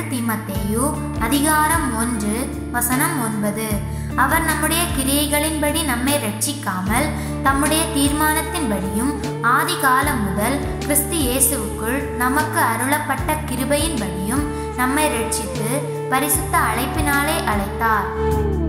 தீமோத்தேயு அதிகாரம் 1:9. அவர் நம்முடைய கிரியைகளின்படி நம்மை ரட்சிக்காமல் தம்முடைய தீர்மானத்தின்படியும் ஆதி காலம் முதல் கிறிஸ்து இயேசுவுக்குள் நமக்கு அருளப்பட்ட கிருபையின்படியும் நம்மை ரட்சித்து பரிசுத்த அழைப்பினாலே அழைத்தார்.